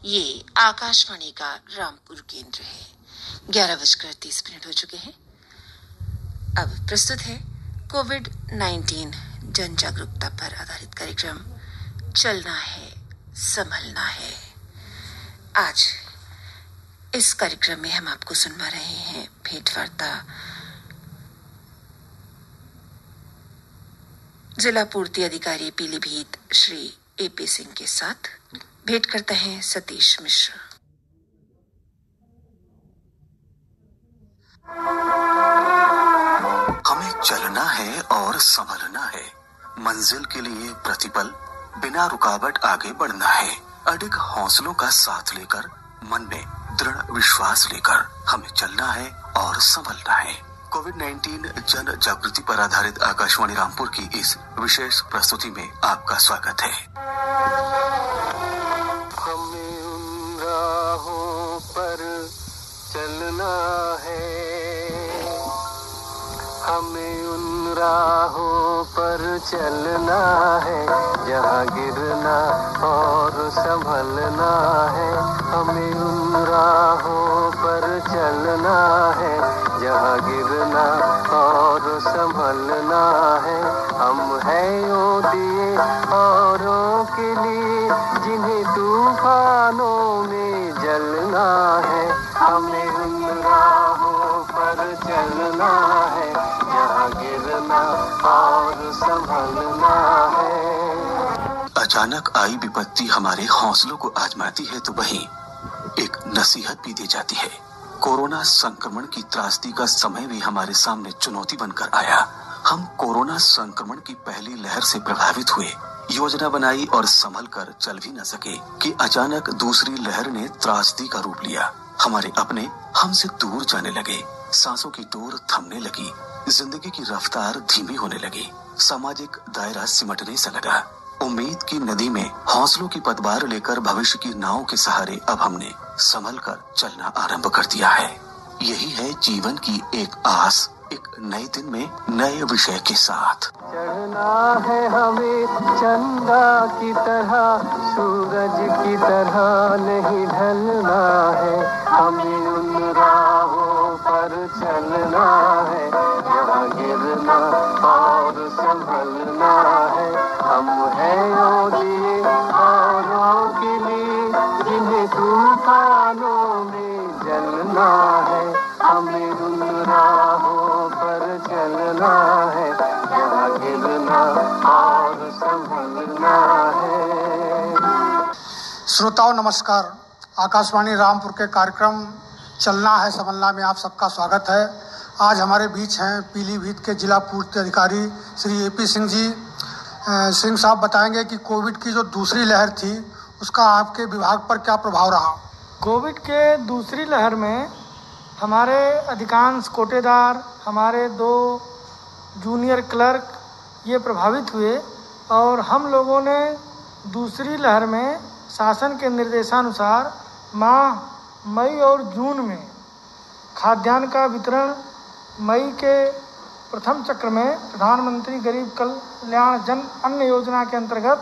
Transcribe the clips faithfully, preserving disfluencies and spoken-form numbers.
ये आकाशवाणी का रामपुर केंद्र है। ग्यारह बजकर तीस मिनट हो चुके हैं। अब प्रस्तुत है कोविड नाइन्टीन जन जागरूकता पर आधारित कार्यक्रम चलना है संभलना है। आज इस कार्यक्रम में हम आपको सुनवा रहे हैं भेंटवार्ता जिला पूर्ति अधिकारी पीलीभीत श्री एपी सिंह के साथ। भेंट करते हैं सतीश मिश्र। हमें चलना है और संभलना है। मंजिल के लिए प्रतिपल बिना रुकावट आगे बढ़ना है। अडिग हौसलों का साथ लेकर मन में दृढ़ विश्वास लेकर हमें चलना है और संभलना है। कोविड नाइन्टीन जन जागृति पर आधारित आकाशवाणी रामपुर की इस विशेष प्रस्तुति में आपका स्वागत है। हमें उन राहों पर चलना है, हमें उन राहों पर चलना है, जहाँ गिरना और संभलना है। हमें उन राहों पर चलना है, जहाँ गिरना और संभलना है। हम हैं यो दिए औरों के लिए, जिन्हें तूफानों में जलना है। हमें उन राहों पर चलना है, जहाँ गिरना और संभलना है। अचानक आई विपत्ति हमारे हौसलों को आजमाती है तो वहीं एक नसीहत भी दी जाती है। कोरोना संक्रमण की त्रासदी का समय भी हमारे सामने चुनौती बनकर आया। हम कोरोना संक्रमण की पहली लहर से प्रभावित हुए, योजना बनाई और संभल कर चल भी न सके कि अचानक दूसरी लहर ने त्रासदी का रूप लिया। हमारे अपने हमसे दूर जाने लगे, सांसों की डोर थमने लगी, जिंदगी की रफ्तार धीमी होने लगी, सामाजिक दायरा सिमटने से लगा। उम्मीद की नदी में हौसलों की पतवार लेकर भविष्य की नाव के सहारे अब हमने संभल कर चलना आरंभ कर दिया है। यही है जीवन की एक आस, एक नए दिन में नए विषय के साथ। चढ़ना है हमें चंदा की तरह, सूरज की तरह नहीं ढलना है। हमें उन राहों पर चलना है, जहाँ गिरना और संभलना है। हम हैं यो दिए औरों के लिए, जिन्हें तूफानों में जलना है। हमें उन राहों पर चलना है, जहाँ गिरना और संभलना है। श्रोताओं नमस्कार। आकाशवाणी रामपुर के कार्यक्रम चलना है संभलना में आप सबका स्वागत है। आज हमारे बीच हैं पीलीभीत के जिला पूर्ति अधिकारी श्री एपी सिंह जी। सिंह साहब बताएंगे कि कोविड की जो दूसरी लहर थी उसका आपके विभाग पर क्या प्रभाव रहा। कोविड के दूसरी लहर में हमारे अधिकांश कोटेदार, हमारे दो जूनियर क्लर्क ये प्रभावित हुए और हम लोगों ने दूसरी लहर में शासन के निर्देशानुसार माह मई और जून में खाद्यान्न का वितरण मई के प्रथम चक्र में प्रधानमंत्री गरीब कल्याण जन अन्न योजना के अंतर्गत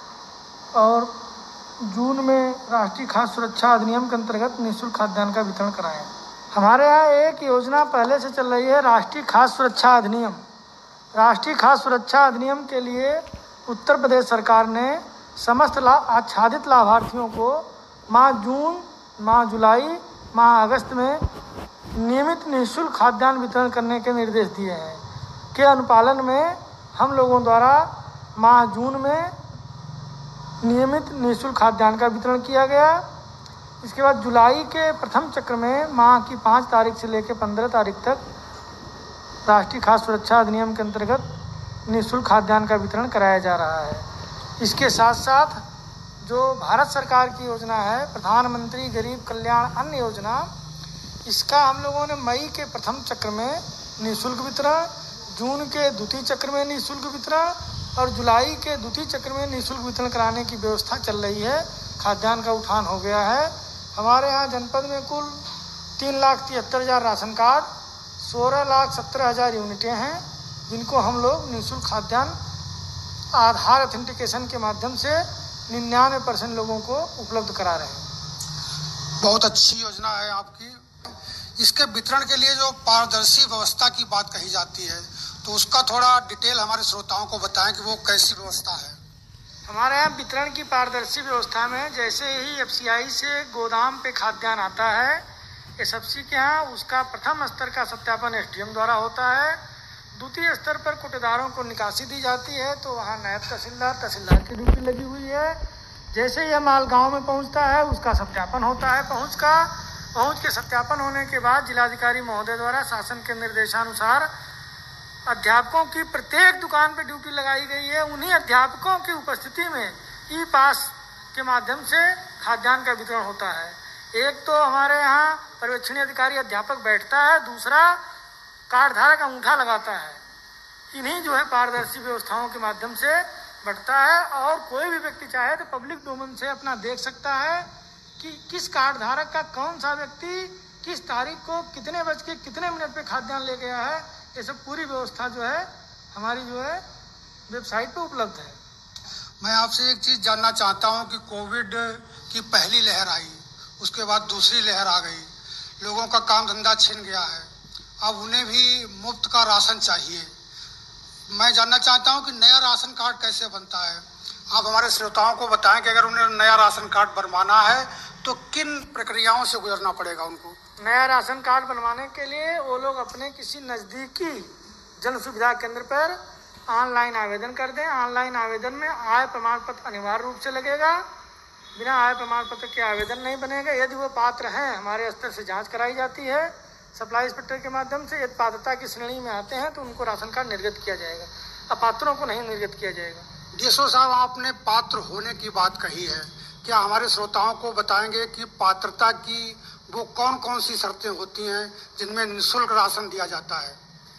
और जून में राष्ट्रीय खाद्य सुरक्षा अधिनियम के अंतर्गत निःशुल्क खाद्यान्न का वितरण कराएं। हमारे यहाँ एक योजना पहले से चल रही है, राष्ट्रीय खाद्य सुरक्षा अधिनियम। राष्ट्रीय खाद्य सुरक्षा अधिनियम के लिए उत्तर प्रदेश सरकार ने समस्त ला आच्छादित लाभार्थियों को माह जून, माह जुलाई, माह अगस्त में नियमित निःशुल्क खाद्यान्न वितरण करने के निर्देश दिए हैं। के अनुपालन में हम लोगों द्वारा माह जून में नियमित निःशुल्क खाद्यान्न का वितरण किया गया। इसके बाद जुलाई के प्रथम चक्र में माह की पाँच तारीख से लेकर पंद्रह तारीख तक राष्ट्रीय खाद्य सुरक्षा अधिनियम के अंतर्गत निःशुल्क खाद्यान्न का वितरण कराया जा रहा है। इसके साथ साथ जो भारत सरकार की योजना है प्रधानमंत्री गरीब कल्याण अन्न योजना, इसका हम लोगों ने मई के प्रथम चक्र में निःशुल्क वितरण, जून के द्वितीय चक्र में निःशुल्क वितरण और जुलाई के द्वितीय चक्र में निःशुल्क वितरण कराने की व्यवस्था चल रही है। खाद्यान्न का उठान हो गया है। हमारे यहाँ जनपद में कुल तीन लाख तिहत्तर हज़ार राशन कार्ड, सोलह लाख सत्रह हज़ार यूनिटें हैं, जिनको हम लोग निःशुल्क खाद्यान्न आधार ऑथेंटिकेशन के माध्यम से निन्यानवे परसेंट लोगों को उपलब्ध करा रहे हैं। बहुत अच्छी योजना है आपकी। इसके वितरण के लिए जो पारदर्शी व्यवस्था की बात कही जाती है, तो उसका थोड़ा डिटेल हमारे श्रोताओं को बताएं कि वो कैसी व्यवस्था है। हमारे यहाँ वितरण की पारदर्शी व्यवस्था में जैसे ही एफसीआई से गोदाम पे खाद्यान्न आता है, एसएफसी के यहाँ उसका प्रथम स्तर का सत्यापन एसडीएम द्वारा होता है। द्वितीय स्तर पर कोटेदारों को निकासी दी जाती है, तो वहाँ नायब तहसीलदार तहसीलदार की ड्यूटी लगी हुई है। जैसे यह माल गांव में पहुंचता है, उसका सत्यापन होता है। पहुंच का पहुंच के सत्यापन होने के बाद जिलाधिकारी महोदय द्वारा शासन के निर्देशानुसार अध्यापकों की प्रत्येक दुकान पर ड्यूटी लगाई गई है। उन्हीं अध्यापकों की उपस्थिति में ई पास के माध्यम से खाद्यान्न का वितरण होता है। एक तो हमारे यहाँ पर्यवेक्षणीय अधिकारी अध्यापक बैठता है, दूसरा कार्ड धारक अंगूठा लगाता है। इन्हीं जो है पारदर्शी व्यवस्थाओं के माध्यम से बढ़ता है, और कोई भी व्यक्ति चाहे तो पब्लिक डोमेन से अपना देख सकता है कि किस कार्ड धारक का कौन सा व्यक्ति किस तारीख को कितने बज के कितने मिनट पे खाद्यान्न ले गया है। ये सब पूरी व्यवस्था जो है हमारी जो है वेबसाइट पे उपलब्ध है। मैं आपसे एक चीज़ जानना चाहता हूँ कि कोविड की पहली लहर आई, उसके बाद दूसरी लहर आ गई, लोगों का काम धंधा छिन गया है, अब उन्हें भी मुफ्त का राशन चाहिए। मैं जानना चाहता हूं कि नया राशन कार्ड कैसे बनता है। आप हमारे श्रोताओं को बताएं कि अगर उन्हें नया राशन कार्ड बनवाना है तो किन प्रक्रियाओं से गुजरना पड़ेगा उनको। नया राशन कार्ड बनवाने के लिए वो लोग अपने किसी नज़दीकी जन सुविधा केंद्र पर ऑनलाइन आवेदन कर दें। ऑनलाइन आवेदन में आय प्रमाण पत्र अनिवार्य रूप से लगेगा। बिना आय प्रमाण पत्र के आवेदन नहीं बनेगा। यदि वो पात्र हैं, हमारे स्तर से जाँच कराई जाती है सप्लाई इंस्पेक्टर के माध्यम से। यदि पात्रता की श्रेणी में आते हैं तो उनको राशन कार्ड निर्गत किया जाएगा, अपात्रों को नहीं निर्गत किया जाएगा। डीएसओ साहब, आपने पात्र होने की बात कही है, क्या हमारे श्रोताओं को बताएंगे कि पात्रता की वो कौन कौन सी शर्तें होती हैं जिनमें निःशुल्क राशन दिया जाता है।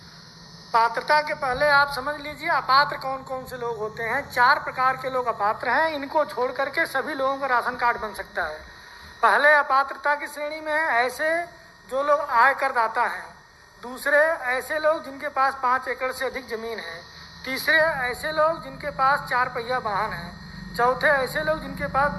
पात्रता के पहले आप समझ लीजिए अपात्र कौन कौन से लोग होते हैं। चार प्रकार के लोग अपात्र हैं, इनको छोड़ करके सभी लोगों का राशन कार्ड बन सकता है। पहले अपात्रता की श्रेणी में है ऐसे जो लोग आय करदाता हैं, दूसरे ऐसे लोग जिनके पास पाँच एकड़ से अधिक जमीन है, तीसरे ऐसे लोग जिनके पास चार पहिया वाहन है, चौथे ऐसे लोग जिनके पास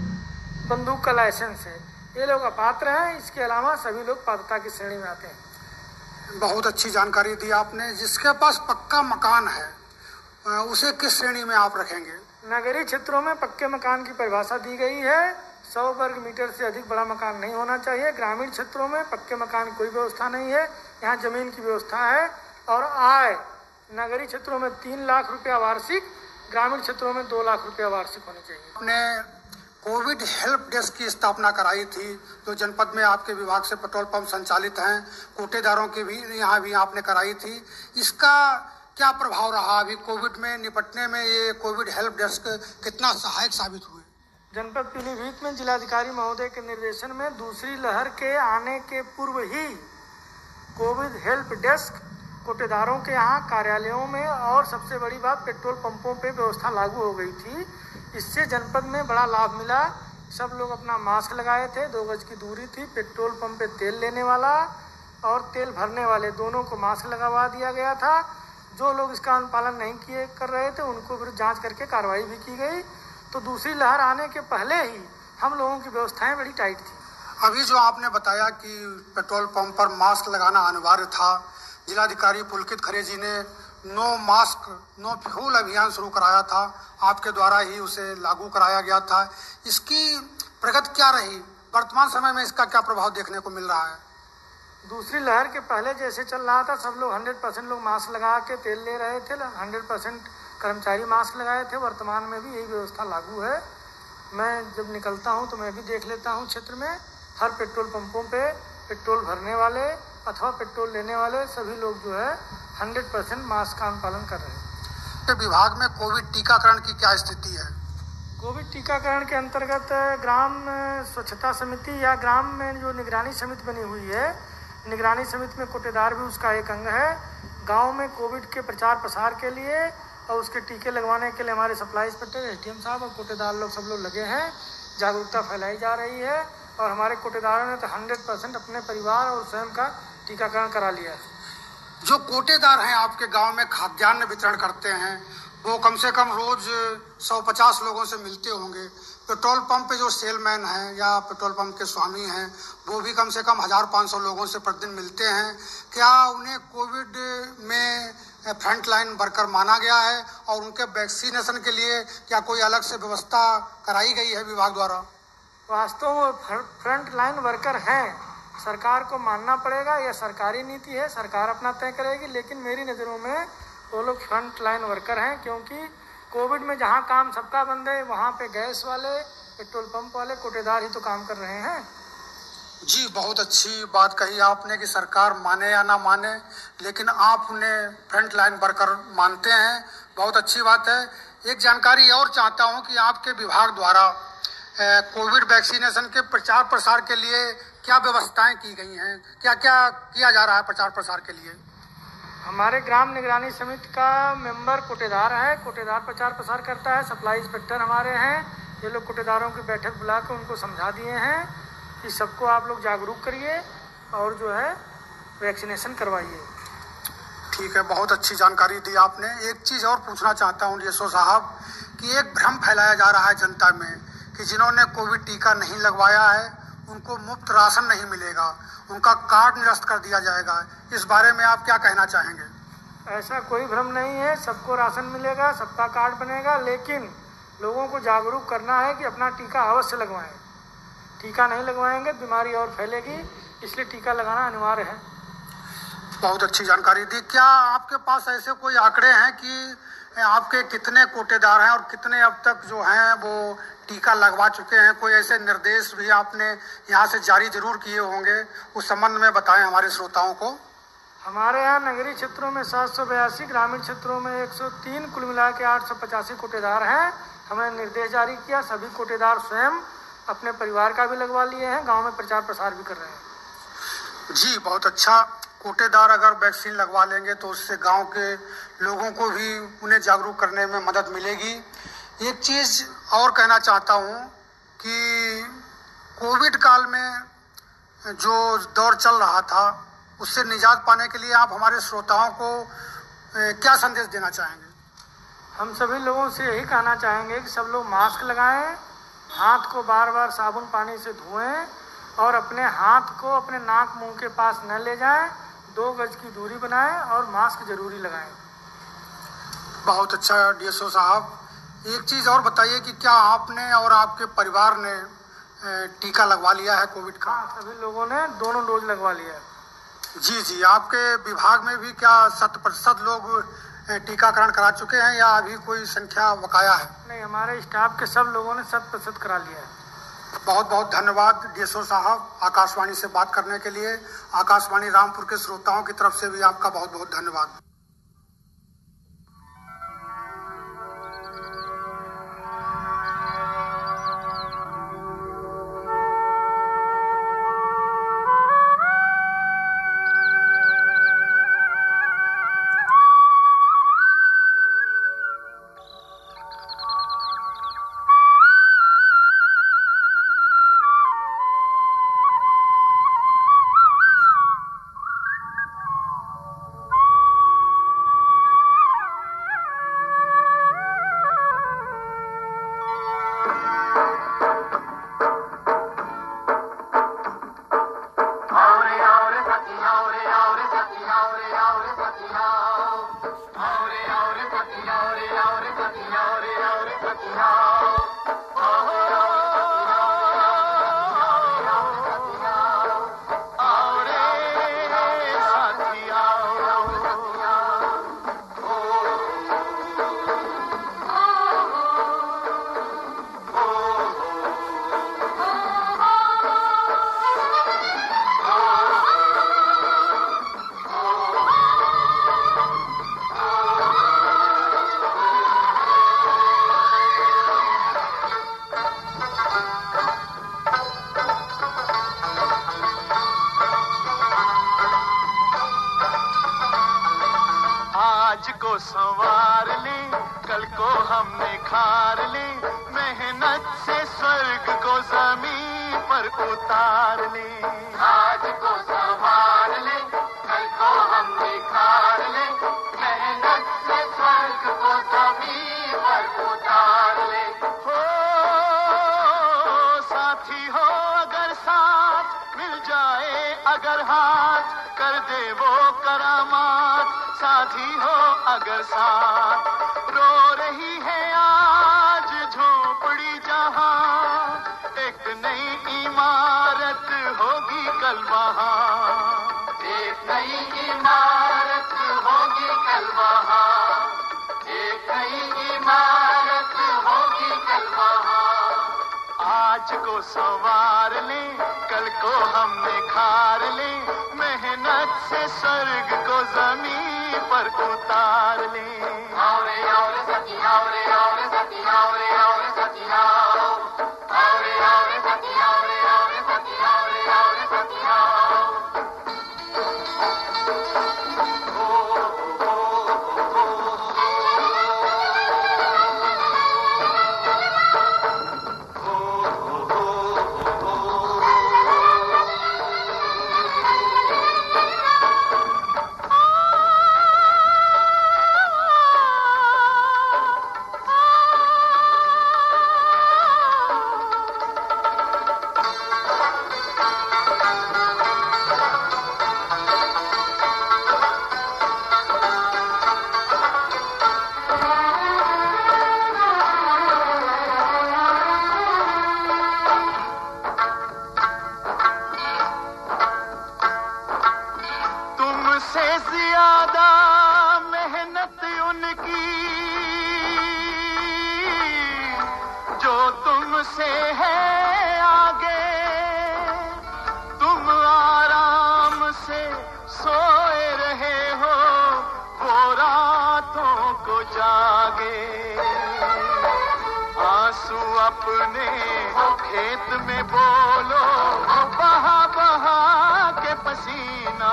बंदूक का लाइसेंस है। ये लोग अपात्र हैं। इसके अलावा सभी लोग पात्रता की श्रेणी में आते हैं। बहुत अच्छी जानकारी दी आपने। जिसके पास पक्का मकान है उसे किस श्रेणी में आप रखेंगे। नगरीय क्षेत्रों में पक्के मकान की परिभाषा दी गई है। सौ वर्ग मीटर से अधिक बड़ा मकान नहीं होना चाहिए। ग्रामीण क्षेत्रों में पक्के मकान की कोई व्यवस्था नहीं है, यहाँ जमीन की व्यवस्था है। और आय नगरीय क्षेत्रों में तीन लाख रुपया वार्षिक, ग्रामीण क्षेत्रों में दो लाख रुपया वार्षिक होनी चाहिए। आपने कोविड हेल्प डेस्क की स्थापना कराई थी, जो जनपद में आपके विभाग से पेट्रोल पंप संचालित हैं, कोटेदारों की भी यहाँ भी आपने कराई थी। इसका क्या प्रभाव रहा अभी कोविड में निपटने में? ये कोविड हेल्प डेस्क कितना सहायक साबित हुए? जनपद पीलीभीत में जिलाधिकारी महोदय के निर्देशन में दूसरी लहर के आने के पूर्व ही कोविड हेल्प डेस्क कोटेदारों के यहाँ कार्यालयों में और सबसे बड़ी बात पेट्रोल पंपों पे व्यवस्था लागू हो गई थी। इससे जनपद में बड़ा लाभ मिला। सब लोग अपना मास्क लगाए थे, दो गज की दूरी थी। पेट्रोल पंप पे तेल लेने वाला और तेल भरने वाले दोनों को मास्क लगवा दिया गया था। जो लोग इसका अनुपालन नहीं किए कर रहे थे उनको फिर जांच करके कार्रवाई भी की गई। तो दूसरी लहर आने के पहले ही हम लोगों की व्यवस्थाएं बड़ी टाइट थी। अभी जो आपने बताया कि पेट्रोल पंप पर मास्क लगाना अनिवार्य था, जिलाधिकारी पुलकित खरे जी ने नो मास्क नो फ्यूल अभियान शुरू कराया था, आपके द्वारा ही उसे लागू कराया गया था। इसकी प्रगति क्या रही? वर्तमान समय में इसका क्या प्रभाव देखने को मिल रहा है? दूसरी लहर के पहले जैसे चल रहा था, सब लोग हंड्रेड परसेंट लोग मास्क लगा के तेल ले रहे थे, हंड्रेड परसेंट कर्मचारी मास्क लगाए थे। वर्तमान में भी यही व्यवस्था लागू है। मैं जब निकलता हूं तो मैं भी देख लेता हूं क्षेत्र में हर पेट्रोल पंपों पे पेट्रोल भरने वाले अथवा पेट्रोल लेने वाले सभी लोग जो है हंड्रेड परसेंट मास्क का अनुपालन कर रहे हैं। विभाग में कोविड टीकाकरण की क्या स्थिति है? कोविड टीकाकरण के अंतर्गत ग्राम स्वच्छता समिति या ग्राम में जो निगरानी समिति बनी हुई है, निगरानी समिति में कोटेदार भी उसका एक अंग है। गांव में कोविड के प्रचार प्रसार के लिए और उसके टीके लगवाने के लिए हमारे सप्लाई इंस्पेक्टर, एसडीएम साहब और कोटेदार लोग सब लोग लगे हैं। जागरूकता फैलाई जा रही है और हमारे कोटेदारों ने तो हंड्रेड परसेंट अपने परिवार और स्वयं का टीकाकरण करा लिया है। जो कोटेदार हैं आपके गांव में खाद्यान्न वितरण करते हैं, वो कम से कम रोज सौ पचास लोगों से मिलते होंगे। पेट्रोल पंप पे जो सेलमैन हैं या पेट्रोल पंप के स्वामी हैं वो भी कम से कम हजार पाँच सौ लोगों से प्रतिदिन मिलते हैं। क्या उन्हें कोविड में फ्रंट लाइन वर्कर माना गया है और उनके वैक्सीनेशन के लिए क्या कोई अलग से व्यवस्था कराई गई है विभाग द्वारा? वास्तव में फ्रंट लाइन वर्कर हैं, सरकार को मानना पड़ेगा, यह सरकारी नीति है, सरकार अपना तय करेगी। लेकिन मेरी नज़रों में वो लोग फ्रंट लाइन वर्कर हैं, क्योंकि कोविड में जहां काम सबका बंद है वहां पे गैस वाले, पेट्रोल पंप वाले, कोटेदार ही तो काम कर रहे हैं। जी, बहुत अच्छी बात कही आपने कि सरकार माने या ना माने, लेकिन आप उन्हें फ्रंट लाइन वर्कर मानते हैं, बहुत अच्छी बात है। एक जानकारी और चाहता हूं कि आपके विभाग द्वारा कोविड वैक्सीनेशन के प्रचार प्रसार के लिए क्या व्यवस्थाएं की गई हैं, क्या क्या किया जा रहा है प्रचार प्रसार के लिए? हमारे ग्राम निगरानी समिति का मेंबर कोटेदार है, कोटेदार प्रचार प्रसार करता है। सप्लाई इंस्पेक्टर हमारे हैं, ये लोग कोटेदारों की बैठक बुला के उनको समझा दिए हैं कि सबको आप लोग जागरूक करिए और जो है वैक्सीनेशन करवाइए। ठीक है, बहुत अच्छी जानकारी दी आपने। एक चीज़ और पूछना चाहता हूँ डीएसओ साहब कि एक भ्रम फैलाया जा रहा है जनता में कि जिन्होंने कोविड टीका नहीं लगवाया है उनको मुफ्त राशन नहीं मिलेगा, उनका कार्ड निरस्त कर दिया जाएगा। इस बारे में आप क्या कहना चाहेंगे? ऐसा कोई भ्रम नहीं है, सबको राशन मिलेगा, सबका कार्ड बनेगा, लेकिन लोगों को जागरूक करना है कि अपना टीका अवश्य लगवाएं। टीका नहीं लगवाएंगे बीमारी और फैलेगी, इसलिए टीका लगाना अनिवार्य है। बहुत अच्छी जानकारी दी। क्या आपके पास ऐसे कोई आंकड़े हैं कि आपके कितने कोटेदार हैं और कितने अब तक जो हैं वो टीका लगवा चुके हैं? कोई ऐसे निर्देश भी आपने यहाँ से जारी जरूर किए होंगे, उस संबंध में बताएं हमारे श्रोताओं को। हमारे यहाँ नगरीय क्षेत्रों में सात सौ बयासी, ग्रामीण क्षेत्रों में एक सौ तीन, कुल मिला के आठ सौ पचासी कोटेदार हैं। हमने निर्देश जारी किया, सभी कोटेदार स्वयं अपने परिवार का भी लगवा लिए हैं, गाँव में प्रचार प्रसार भी कर रहे हैं। जी, बहुत अच्छा। कोटेदार अगर वैक्सीन लगवा लेंगे तो उससे गांव के लोगों को भी उन्हें जागरूक करने में मदद मिलेगी। एक चीज़ और कहना चाहता हूं कि कोविड काल में जो दौर चल रहा था उससे निजात पाने के लिए आप हमारे श्रोताओं को क्या संदेश देना चाहेंगे? हम सभी लोगों से यही कहना चाहेंगे कि सब लोग मास्क लगाएं, हाथ को बार बार साबुन पानी से धोएं और अपने हाथ को अपने नाक मुंह के पास न ले जाएं, दो गज की दूरी बनाएं और मास्क जरूरी लगाएं। बहुत अच्छा डीएसओ साहब। एक चीज़ और बताइए कि क्या आपने और आपके परिवार ने टीका लगवा लिया है कोविड का? हाँ, सभी लोगों ने दोनों डोज लगवा लिया है। जी जी, आपके विभाग में भी क्या शत प्रतिशत लोग टीकाकरण करा चुके हैं या अभी कोई संख्या बकाया है? नहीं, हमारे स्टाफ के सब लोगों ने शत प्रतिशत करा लिया है। बहुत बहुत धन्यवाद डीएसओ साहब आकाशवाणी से बात करने के लिए। आकाशवाणी रामपुर के श्रोताओं की तरफ से भी आपका बहुत बहुत धन्यवाद। संवार ली, कल को हमने खार ली, मेहनत से स्वर्ग को जमीन पर उतार ली। आज को संवार ले, कल को हमने खार ले, मेहनत से स्वर्ग को जमीन अगर हाथ कर दे वो करामात, साथी हो अगर साथ। रो रही है आज झोपड़ी जहां, एक नई इमारत होगी कल वहां, एक नई इमारत होगी कल वहां, एक नई इमारत होगी कल वहां। आज को संवार ले, कल को हम निखार ले, मेहनत से स्वर्ग को जमीन पर उतार ले। आओ रे आओ रे सखी आओ रे आओ रे सखी आओ रे आओ रे सखी आओ, आओ रे आओ रे सखी आओ रे आओ रे सखी आओ रे आओ रे सखी आओ। अपने खेत में बोलो बहा बहा के पसीना,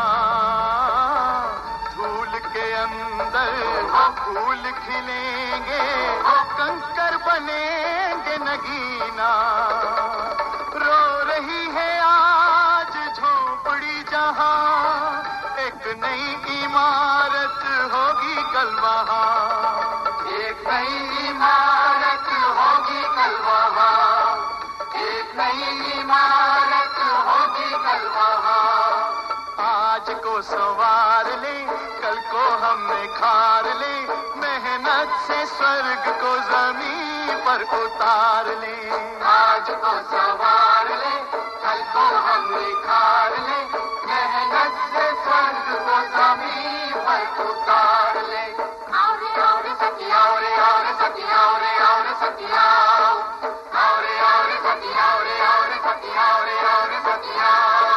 धूल के अंदर फूल खिलेंगे, कंकर बनेंगे नगीना। रो रही है आज झोपड़ी जहां, एक नई इमारत होगी कल वहां, एक नई इमारत होगी कल वहां, एक नई इमारत होगी कल वहां। आज को संवार ले, कल को हम निखार ले, मेहनत से स्वर्ग को जमीन पर उतार ले। आज को संवार ले, कल को हम निखार ले, मेहनत से स्वर्ग को जमीन पर उतार ले। आओ रे आओ रे सखी आओ रे आओ रे सखी आओ रे आओ रे सखी आओ, आओ रे आओ रे सखी आओ रे आओ रे सखी आओ रे आओ रे सखी आओ।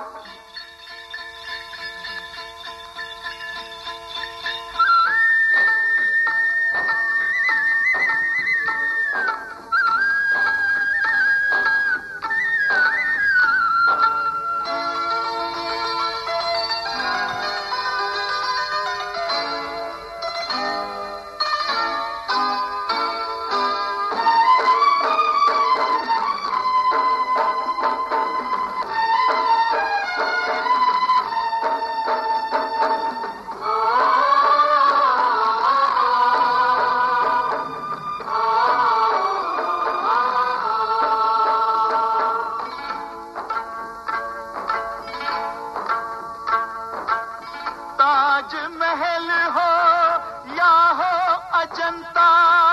ताजमहल हो या हो अजंता,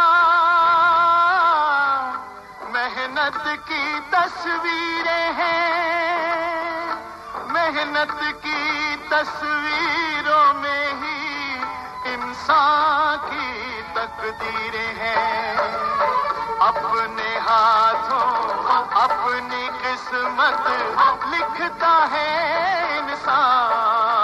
मेहनत की तस्वीरें हैं, मेहनत की तस्वीरों में ही इंसान की तकदीरें हैं। अपने हाथों अपनी किस्मत लिखता है इंसान,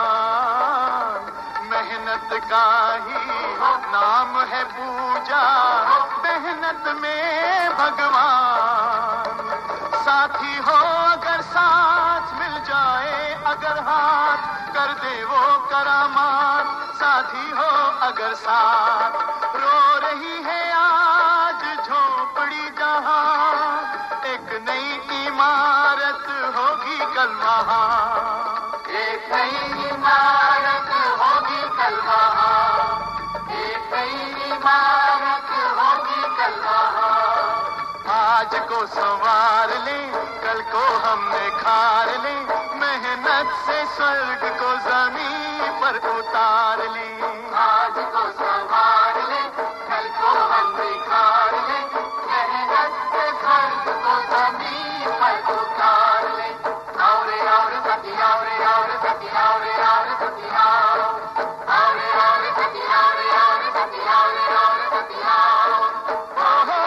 मेहनत का ही नाम है पूजा, मेहनत में भगवान। साथी हो अगर साथ मिल जाए, अगर हाथ कर दे वो करामात, साथी हो अगर साथ। रो रही है आज झोपड़ी जहां, एक नई इमारत होगी कल वहां, एक नई इमारत होगी कल वहां, एक नई इमारत होगी कल वहां। आज को संवार ले, कल को हम निखार ले, मेहनत से स्वर्ग को जमीन पर उतार ले। आज को संवार ले, कल को हम निखार ले, मेहनत से स्वर्ग को जमीन पर उतार ले। आओ रे आओ रे सखी, आओ रे आओ रे सखी, आओ रे आओ रे सखी, आओ। आओ रे आओ रे सखी, आओ रे आओ रे सखी, आओ रे आओ रे सखी, आओ। ओहो,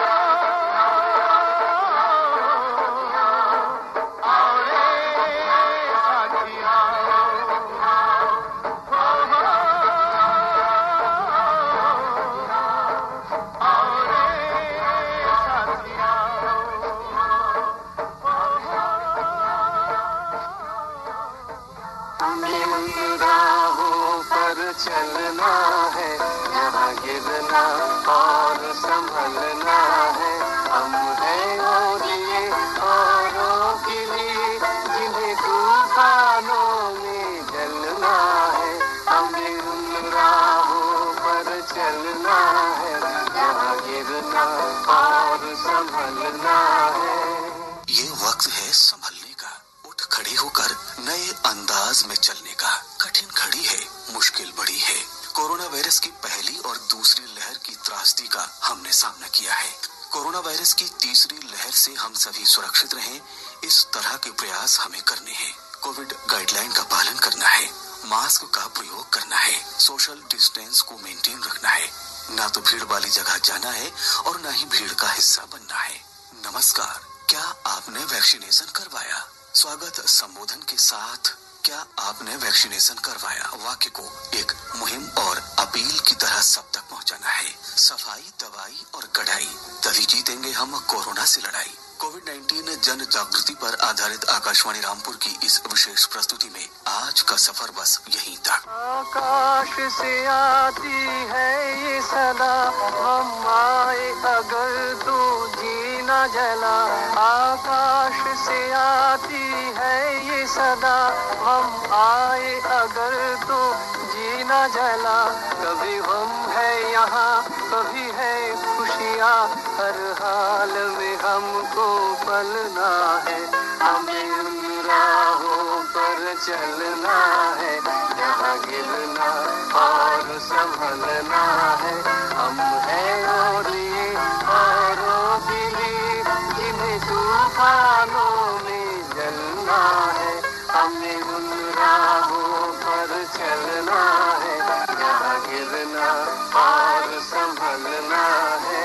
आओ रे साथी आओ। ओहो, आओ रे साथी आओ। हमें उन राहों पर चलना है, यहाँ गिरना और संभलना है। हम हैं ओलिए औरों के लिए, जिन्हें तूफानों में जलना है। हमें उन राहों पर चलना है, यहाँ गिरना और संभलना है। ये वक्त है संभलने का, उठ खड़े होकर नए अंदाज में चलने का। कठिन घड़ी है, मुश्किल बड़ी है। कोरोना वायरस की पहली और दूसरी लहर की त्रासदी का हमने सामना किया है। कोरोना वायरस की तीसरी लहर से हम सभी सुरक्षित रहें, इस तरह के प्रयास हमें करने हैं। कोविड गाइडलाइन का पालन करना है, मास्क का प्रयोग करना है, सोशल डिस्टेंस को मेंटेन रखना है। ना तो भीड़ वाली जगह जाना है और ना ही भीड़ का हिस्सा बनना है। नमस्कार, क्या आपने वैक्सीनेशन करवाया? स्वागत संबोधन के साथ क्या आपने वैक्सीनेशन करवाया वाक्य को एक मुहिम और अपील की तरह सब तक पहुंचाना है। सफाई, दवाई और कड़ाई, तभी जीतेंगे हम कोरोना से लड़ाई। कोविड नाइन्टीन जन जागृति पर आधारित आकाशवाणी रामपुर की इस विशेष प्रस्तुति में आज का सफर बस यहीं तक। आकाश से आती है ये सदा, हम आए अगर तू जीना जला। आकाश से आती है ये सदा, हम आए अगर तू जीना जला। कभी हम है यहाँ, कभी है खुशियाँ, हर हाल में हमको पलना है। हमें उन राहों पर चलना है, यहाँ गिरना और संभलना है। हम हैं ओलिए औरों के लिए, जिन्हें तूफानों में जलना है। हमें उन राहों पर चलना है, यहाँ गिरना और संभलना है।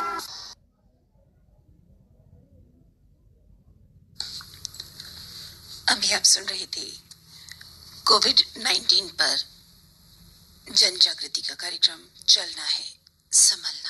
अभी आप सुन रहे थे कोविड नाइन्टीन पर जन जागृति का कार्यक्रम चलना है संभलना।